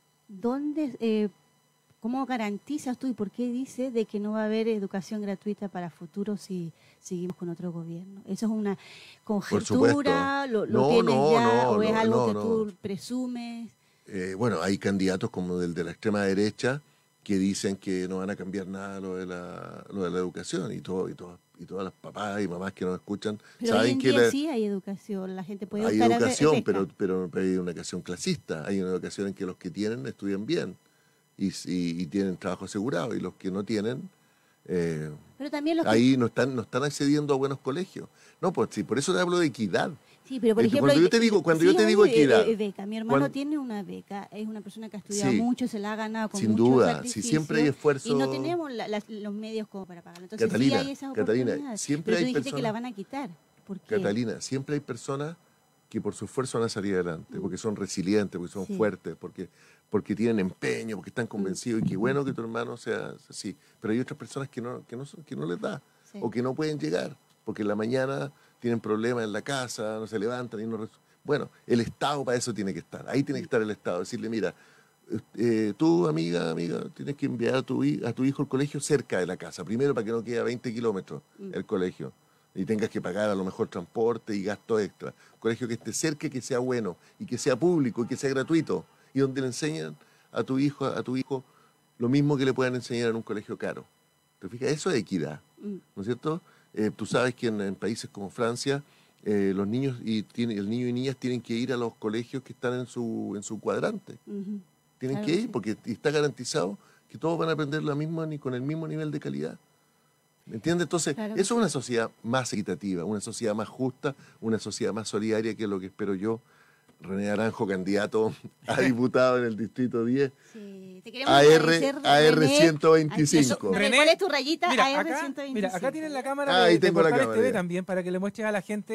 Speaker 1: ¿Dónde, eh, cómo garantizas tú y por qué dices de que no va a haber educación gratuita para futuro si seguimos con otro gobierno? ¿Eso es una conjetura? ¿Lo, lo
Speaker 2: no,
Speaker 1: tienes
Speaker 2: no,
Speaker 1: ya
Speaker 2: no,
Speaker 1: o es
Speaker 2: no,
Speaker 1: algo
Speaker 2: no,
Speaker 1: que
Speaker 2: no.
Speaker 1: tú presumes?
Speaker 2: Eh, bueno, hay candidatos como del de la extrema derecha que dicen que no van a cambiar nada lo de la, lo de la educación y todo y todo. Y todas las papás y mamás que nos escuchan
Speaker 1: pero
Speaker 2: saben
Speaker 1: hoy en
Speaker 2: que
Speaker 1: día
Speaker 2: la,
Speaker 1: sí hay educación, la gente puede
Speaker 2: hay
Speaker 1: optar
Speaker 2: educación,
Speaker 1: a
Speaker 2: pero, pero, pero hay una educación clasista, hay una educación en que los que tienen estudian bien y, y, y tienen trabajo asegurado y los que no tienen eh,
Speaker 1: pero también los
Speaker 2: ahí
Speaker 1: que...
Speaker 2: no están no están accediendo a buenos colegios. No, pues sí, por eso te hablo de equidad.
Speaker 1: Sí, pero por
Speaker 2: eh,
Speaker 1: ejemplo,
Speaker 2: cuando yo te digo, cuando
Speaker 1: sí,
Speaker 2: yo te digo
Speaker 1: eh,
Speaker 2: equidad,
Speaker 1: eh, beca. Mi hermano
Speaker 2: cuando,
Speaker 1: tiene una beca, es una persona que ha estudiado
Speaker 2: sí,
Speaker 1: mucho, se la ha ganado con
Speaker 2: sin
Speaker 1: mucho
Speaker 2: duda,
Speaker 1: sacrificio.
Speaker 2: si siempre hay esfuerzo.
Speaker 1: Y no tenemos la, la, los medios como para pagarlo. Entonces
Speaker 2: Catalina,
Speaker 1: sí hay esas
Speaker 2: Catalina,
Speaker 1: oportunidades.
Speaker 2: siempre
Speaker 1: pero tú
Speaker 2: hay
Speaker 1: dijiste
Speaker 2: personas,
Speaker 1: que la van a quitar. ¿Por qué?
Speaker 2: Catalina, siempre hay personas que por su esfuerzo van a salir adelante, porque son resilientes, porque son
Speaker 1: sí.
Speaker 2: fuertes, porque, porque tienen empeño, porque están convencidos y qué bueno que tu hermano sea así. Pero hay otras personas que no, que no, que no les da sí. o que no pueden llegar, porque en la mañana tienen problemas en la casa, no se levantan y no... Bueno, el Estado para eso tiene que estar, ahí tiene que estar el Estado, decirle, mira, eh, tú, amiga, amiga, tienes que enviar a tu, a tu hijo al colegio cerca de la casa, primero para que no quede a veinte kilómetros el colegio. Y tengas que pagar a lo mejor transporte y gastos extra. Un colegio que esté cerca, que sea bueno, y que sea público, y que sea gratuito, y donde le enseñan a tu hijo, a tu hijo lo mismo que le puedan enseñar en un colegio caro. ¿Te fijas? Eso es equidad, ¿no es cierto? Eh, tú sabes que en, en países como Francia, eh, los niños y tiene, el niño y niñas tienen que ir a los colegios que están en su, en su cuadrante. Uh-huh. Tienen claro, que ir, sí. porque está garantizado que todos van a aprender lo mismo ni con el mismo nivel de calidad. ¿Me entiendes? Entonces, claro, eso es una sociedad más equitativa, una sociedad más justa, una sociedad más solidaria, que es lo que espero yo. René Naranjo, candidato a diputado en el Distrito diez. Sí, te queremos agradecer, A R ciento veinticinco.
Speaker 1: René, ¿cuál es tu rayita?
Speaker 3: Mira,
Speaker 1: A R
Speaker 3: acá,
Speaker 1: ciento veinticinco.
Speaker 3: Mira, acá tienes la cámara
Speaker 2: ah,
Speaker 3: de,
Speaker 2: tengo
Speaker 3: de
Speaker 2: la cámara,
Speaker 3: T V
Speaker 2: ya.
Speaker 3: también, para que le muestres a la gente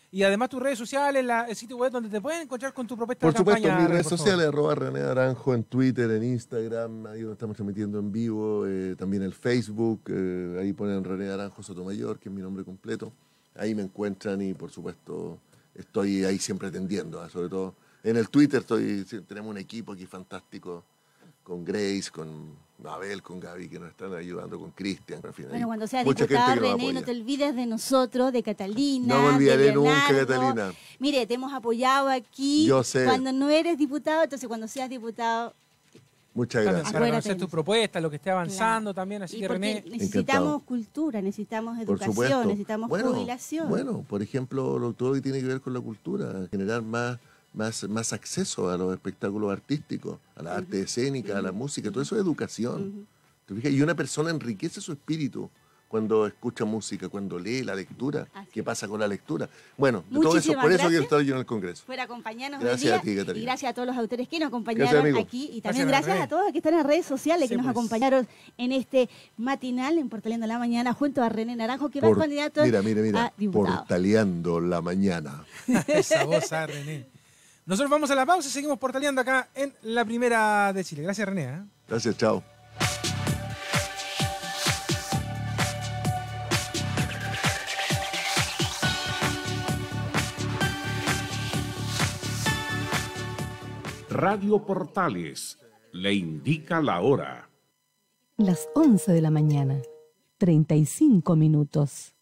Speaker 3: Y además tus redes sociales, la, el sitio web donde te pueden encontrar con tu propuesta
Speaker 2: Por
Speaker 3: de
Speaker 2: supuesto,
Speaker 3: campaña.
Speaker 2: mis redes
Speaker 3: por
Speaker 2: sociales,
Speaker 3: favor.
Speaker 2: arroba René Naranjo en Twitter, en Instagram, ahí donde estamos transmitiendo en vivo, eh, también el Facebook, eh, ahí ponen René Naranjo Sotomayor, que es mi nombre completo. Ahí me encuentran y por supuesto estoy ahí siempre atendiendo, ¿eh? Sobre todo en el Twitter estoy, tenemos un equipo aquí fantástico, con Grace, con Mabel, con Gaby, que nos están ayudando, con Cristian, en fin.
Speaker 1: Bueno, cuando seas
Speaker 2: mucha
Speaker 1: diputada,
Speaker 2: gente que nos
Speaker 1: René, no
Speaker 2: apoya.
Speaker 1: te olvides de nosotros, de Catalina,
Speaker 2: No me olvidaré
Speaker 1: de
Speaker 2: nunca,
Speaker 1: Leonardo.
Speaker 2: Catalina.
Speaker 1: Mire, te hemos apoyado aquí.
Speaker 2: Yo sé.
Speaker 1: Cuando no eres diputado, entonces cuando seas diputado...
Speaker 2: Muchas
Speaker 3: También,
Speaker 2: gracias.
Speaker 3: para
Speaker 1: Acuérdate
Speaker 3: conocer
Speaker 1: de
Speaker 3: tu
Speaker 1: nosotros.
Speaker 3: propuesta, lo que esté avanzando
Speaker 1: Claro.
Speaker 3: también. Así
Speaker 1: Y
Speaker 3: que
Speaker 1: porque
Speaker 3: René,
Speaker 1: necesitamos
Speaker 2: Encantado.
Speaker 1: cultura, necesitamos
Speaker 2: Por
Speaker 1: educación,
Speaker 2: supuesto.
Speaker 1: necesitamos
Speaker 2: bueno,
Speaker 1: jubilación.
Speaker 2: Bueno, por ejemplo, lo, todo lo que tiene que ver con la cultura, generar más, más, más acceso a los espectáculos artísticos, a la arte escénica, a la música, todo eso es educación.
Speaker 1: Ujú.
Speaker 2: ¿Te fijas? Y una persona enriquece su espíritu cuando escucha música, cuando lee la lectura.
Speaker 1: Así
Speaker 2: ¿Qué
Speaker 1: es.
Speaker 2: pasa con la lectura? Bueno, de todo eso,
Speaker 1: Muchísimas
Speaker 2: por eso
Speaker 1: gracias.
Speaker 2: quiero estar yo en el Congreso.
Speaker 1: Por acompañarnos
Speaker 2: Gracias
Speaker 1: hoy día.
Speaker 2: a ti, Catalina.
Speaker 1: Y gracias a todos los autores que nos
Speaker 2: Gracias,
Speaker 1: acompañaron
Speaker 2: amigo.
Speaker 1: aquí. Y también
Speaker 3: Gracias,
Speaker 1: gracias,
Speaker 3: René.
Speaker 1: a todos los que están en redes sociales
Speaker 3: Sí,
Speaker 1: que nos
Speaker 3: pues.
Speaker 1: acompañaron en este matinal en Portaleando la Mañana junto a René Naranjo, que va
Speaker 2: Por-
Speaker 1: a candidato
Speaker 2: mira, mira, mira,
Speaker 1: a diputado.
Speaker 2: portaleando la mañana.
Speaker 3: esa voz a René. Nosotros vamos a la pausa y seguimos portaleando acá en la primera de Chile. Gracias, René. ¿eh?
Speaker 2: Gracias, chao.
Speaker 4: Radio Portales le indica la hora.
Speaker 5: Las once de la mañana, treinta y cinco minutos.